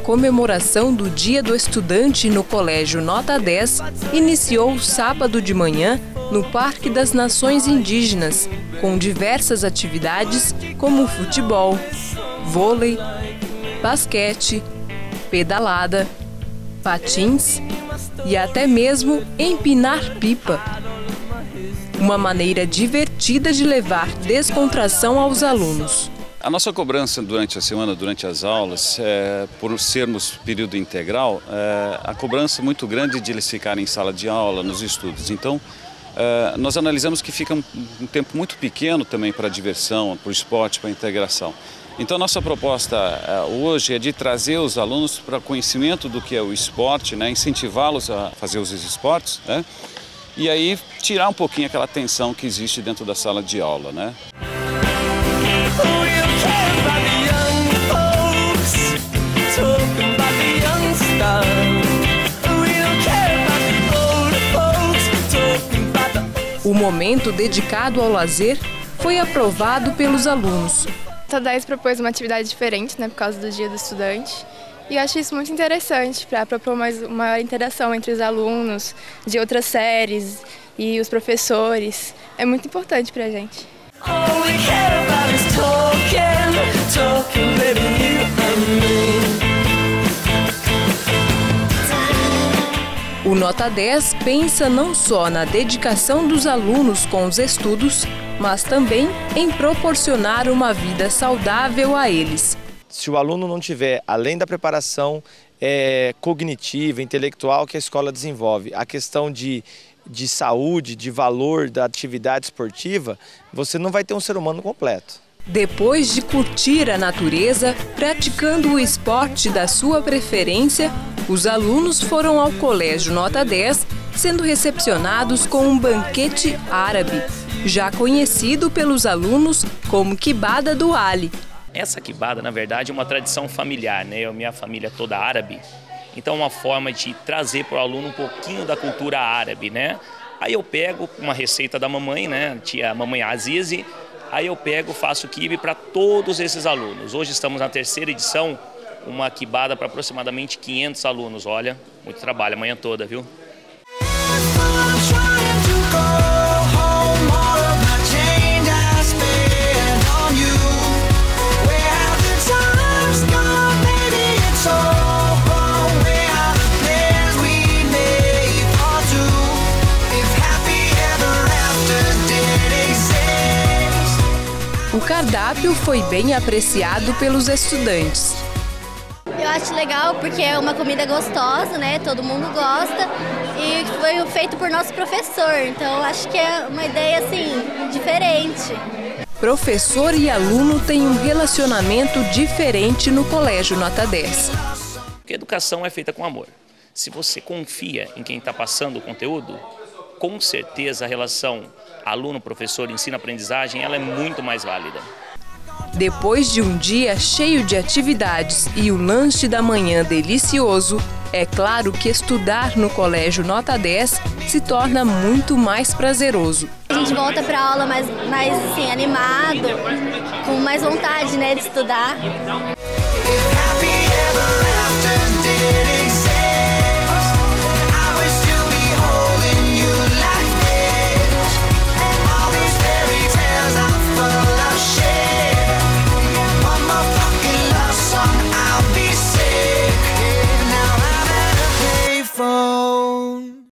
comemoração do Dia do Estudante no Colégio Nota 10 iniciou sábado de manhã no Parque das Nações Indígenas, com diversas atividades como futebol, vôlei, basquete, pedalada, patins e até mesmo empinar pipa. Uma maneira divertida de levar descontração aos alunos. A nossa cobrança durante a semana, durante as aulas, por sermos período integral, a cobrança é muito grande de eles ficarem em sala de aula, nos estudos. Então, nós analisamos que fica um tempo muito pequeno também para a diversão, para o esporte, para a integração. Então, a nossa proposta hoje é de trazer os alunos para conhecimento do que é o esporte, né, incentivá-los a fazer os esportes, né, e aí tirar um pouquinho aquela tensão que existe dentro da sala de aula, né? O momento dedicado ao lazer foi aprovado pelos alunos. Nota 10 propôs uma atividade diferente, né, por causa do Dia do Estudante. E eu acho isso muito interessante para propor uma maior interação entre os alunos de outras séries e os professores. É muito importante para a gente. O Nota 10 pensa não só na dedicação dos alunos com os estudos, mas também em proporcionar uma vida saudável a eles. Se o aluno não tiver, além da preparação cognitiva, intelectual que a escola desenvolve, a questão de saúde, de valor da atividade esportiva, você não vai ter um ser humano completo. Depois de curtir a natureza, praticando o esporte da sua preferência, os alunos foram ao Colégio Nota 10, sendo recepcionados com um banquete árabe, já conhecido pelos alunos como Quibada do Ali. Essa quibada, na verdade, é uma tradição familiar, né? A minha família é toda árabe, então é uma forma de trazer para o aluno um pouquinho da cultura árabe, né? Aí eu pego uma receita da mamãe, né? A mamãe Azizi, aí eu pego, faço quibe para todos esses alunos. Hoje estamos na 3ª edição, uma quibada para aproximadamente 500 alunos. Olha, muito trabalho, a manhã toda, viu? O cardápio foi bem apreciado pelos estudantes. Eu acho legal porque é uma comida gostosa, né? Todo mundo gosta e foi feito por nosso professor, então acho que é uma ideia assim diferente. Professor e aluno têm um relacionamento diferente no Colégio Nota 10. Porque a educação é feita com amor. Se você confia em quem está passando o conteúdo, com certeza a relação aluno-professor, ensino-aprendizagem, ela é muito mais válida. Depois de um dia cheio de atividades e o lanche da manhã delicioso, é claro que estudar no Colégio Nota 10 se torna muito mais prazeroso. A gente volta para a aula mais assim, animado, com mais vontade, né, de estudar.